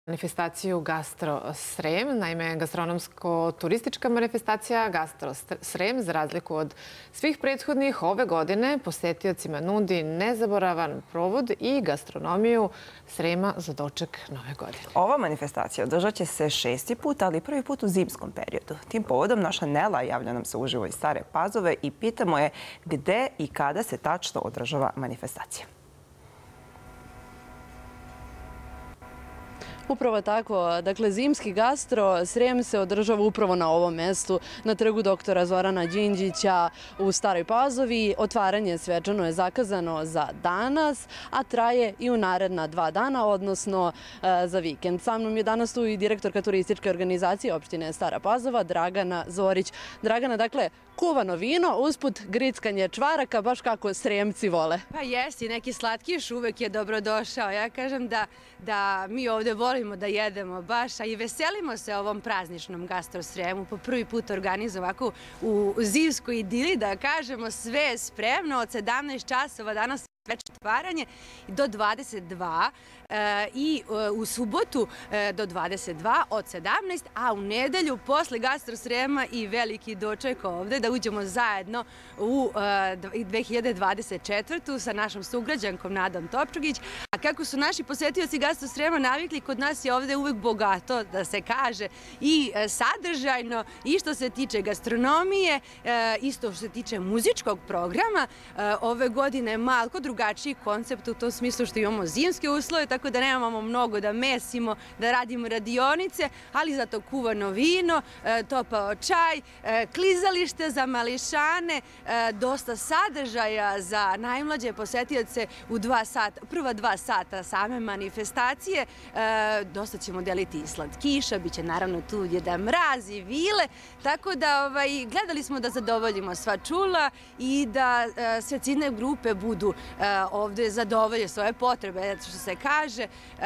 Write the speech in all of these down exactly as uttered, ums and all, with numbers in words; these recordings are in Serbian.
manifestaciju Gastro Srem. Naime, gastronomsko-turistička manifestacija Gastro Srem, za razliku od svih prethodnih, ove godine posetiocima nudi nezaboravan provod i gastronomiju Srema za doček nove godine. Ova manifestacija održat će se šesti put, ali prvi put u zimskom periodu. Tim povodom naša Nela javlja nam se uživo iz Stare Pazove i pitamo je gde i kada se tačno održava manifestacija. Upravo tako. Dakle, zimski Gastro Srem se održava upravo na ovom mestu, na trgu doktora Zorana Đinđića u Staroj Pazovi. Otvaranje svečano je zakazano za danas, a traje i u naredna dva dana, odnosno za vikend. Sa mnom je danas tu i direktorka turističke organizacije opštine Stara Pazova, Dragana Zorić. Dragana, dakle, kuvano vino, usput grickanje čvaraka, baš kako Sremci vole. Pa jesi, neki slatkiš uvek je dobrodošao. Ja kažem da, da mi ovde volimo da jedemo baš, a i veselimo se ovom prazničnom Gastro Sremu. Po prvi put organizujemo ovako u zimskoj idili, da kažemo, sve je spremno od sedamnaest časova danas već otvaranje do dvadeset dva i u subotu do dvadeset dva od sedamnaest, a u nedelju posle Gastro Srema i veliki doček ovde da uđemo zajedno u dve hiljade dvadeset četvrtu sa našom sugrađankom Nadom Topčugić. A kako su naši posetioci Gastro Srema navikli, kod nas je ovde uvek bogato, da se kaže, i sadržajno, i što se tiče gastronomije, isto što se tiče muzičkog programa. Ove godine je malko drugačiji koncept u tom smislu što imamo zimske uslove, tako da nemamo mnogo da mesimo, da radimo radionice, ali zato kuvano vino, topao čaj, klizalište za mališane, dosta sadržaja za najmlađe posetioce u dva sata, prva dva sata same manifestacije. Dosta ćemo deliti i slatkiša, bit će naravno tu Deda Mraz i vile, tako da ovaj, gledali smo da zadovoljimo sva čula i da sve ciljne grupe budu ovde zadovolje svoje potrebe, što se kaže.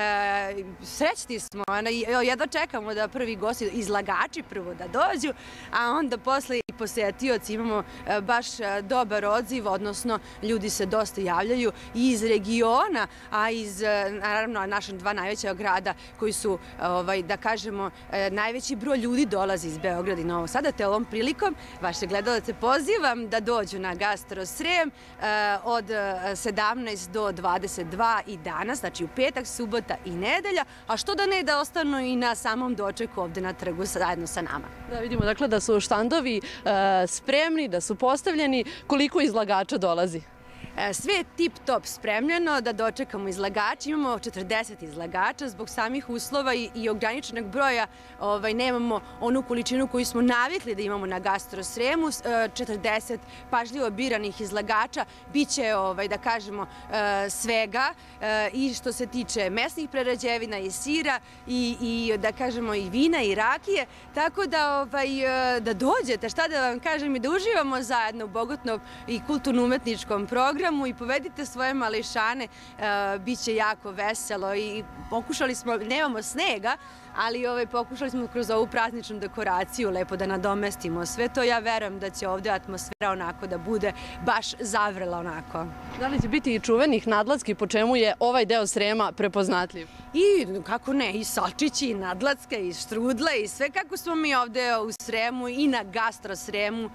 Srećni smo, jedva čekamo da prvi gosti, izlagači prvo da dođu, a onda posle i posetioci imamo baš dobar odziv, odnosno ljudi se dosta javljaju i iz regiona, a iz, naravno, naša dva najveća grada koji su, da kažemo, najveći broj ljudi dolazi iz Beograda i Novog Sada, te ovom prilikom vaše gledalce pozivam da dođu na Gastro Srem od sedamnaest do dvadeset dva i danas, znači u petak, subota i nedelja, a što da ne da ostanu i na samom dočeku ovde na trgu zajedno sa nama. Da vidimo dakle da su štandovi spremni, da su postavljeni. Koliko izlagača dolazi? Sve je tip-top spremljeno da dočekamo izlagača. Imamo četrdeset izlagača. Zbog samih uslova i ograničenog broja nemamo onu količinu koju smo navikli da imamo na Gastro Sremu. četrdeset pažljivo biranih izlagača. Biće, da kažemo, svega i što se tiče mesnih prerađevina i sira i, da kažemo, i vina i rakije. Tako da dođete, šta da vam kažem, i da uživamo zajedno u bogatnom i kulturno-umetničkom programu i povedite svoje mališane, bit će jako veselo i pokušali smo, nemamo snega, ali pokušali smo kroz ovu prazničnu dekoraciju lepo da nadomestimo sve to. Ja verujem da će ovde atmosfera onako da bude baš zavrela onako. Da li će biti i čuvenih nadlacki po čemu je ovaj deo Srema prepoznatljiv? I kako ne, i salčići, i nadlacke, i štrudle, i sve kako smo mi ovde u Sremu i na Gastro Sremu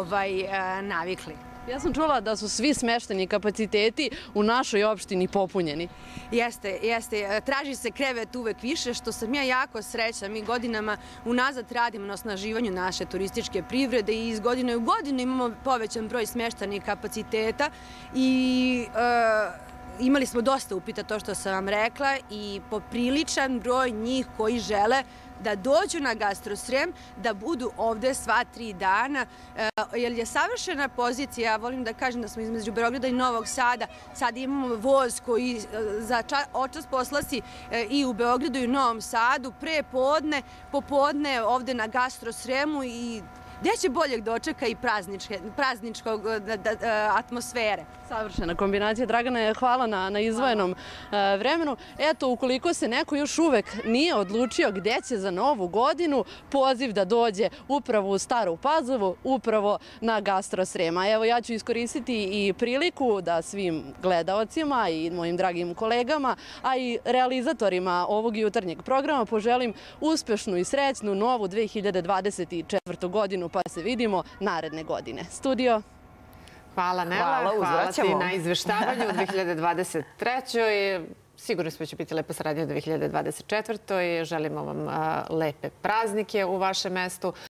navikli. Ja sam čula da su svi smešteni kapaciteti u našoj opštini popunjeni. Jeste, jeste. Traži se krevet uvek više, što sam ja jako srećna. Mi godinama unazad radimo na osnaživanju naše turističke privrede i iz godine u godinu imamo povećan broj smeštenih kapaciteta i imali smo dosta upita, to što sam vam rekla, i popriličan broj njih koji žele da dođu na Gastro Srem, da budu ovde sva tri dana, jer je savršena pozicija. Ja volim da kažem da smo između Beograda i Novog Sada. Sad imamo voz koji za očas poslasi i u Beogradu i u Novom Sadu, pre podne, popodne ovde na Gastro Sremu i gde će boljeg dočeka i prazničkog atmosfere. Savršena kombinacija. Dragana, hvala na, na izvojenom uh, vremenu. Eto, ukoliko se neko još uvek nije odlučio gde će za novu godinu, poziv da dođe upravo u Staru Pazovu, upravo na Gastro Srem. A evo, ja ću iskoristiti i priliku da svim gledaocima i mojim dragim kolegama, a i realizatorima ovog jutarnjeg programa poželim uspešnu i srećnu novu dve hiljade dvadeset četvrtu godinu, pa se vidimo naredne godine. Studio. Hvala Nela, hvala, hvala ti na izveštavanju u dve hiljade dvadeset trećoj. Sigurno smo će biti lepa saradnja u dve hiljade dvadeset četvrtoj. Želimo vam lepe praznike u vašem mestu.